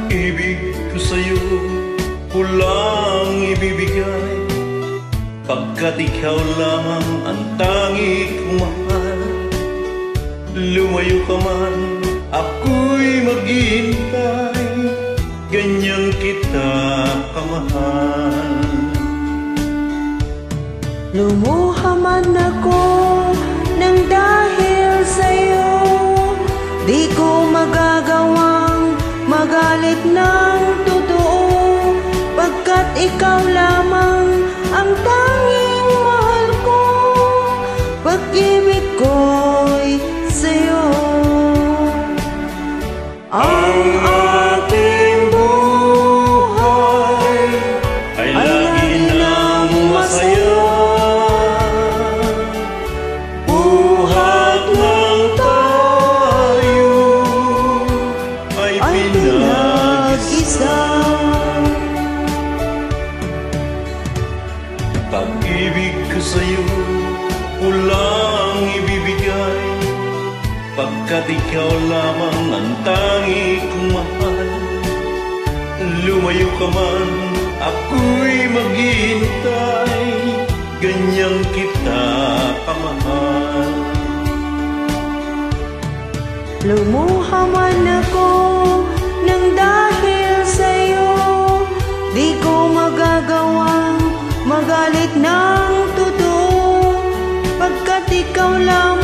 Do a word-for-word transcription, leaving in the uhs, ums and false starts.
Pag-ibig ko sa'yo walang ibibigay, pagkat ikaw lamang ang tangi kong mahal. Lumayo ka man, ako'y maghihintay, ganyan kita kamahal. Lumuha man ako nang dahil sa'yo, di ko magagawang magalit ng totoo, pagkat ikaw lamang ang tanging mahal ko. Pag-ibig ko'y sa'yo. Ang ating buhay ay lagi nang masaya, buhat lang tayo ay pinag-isa. Pag-ibig ko sa'yo walang ibibigay, pagkat ikaw lamang ang tangi kong mahal. Lumayo ka man, ako'y maghihintay, ganyan kita kamahal. Lumuha man ako nang dahil sa'yo, di ko magagawang magalit ng totoo, pagkat ikaw lamang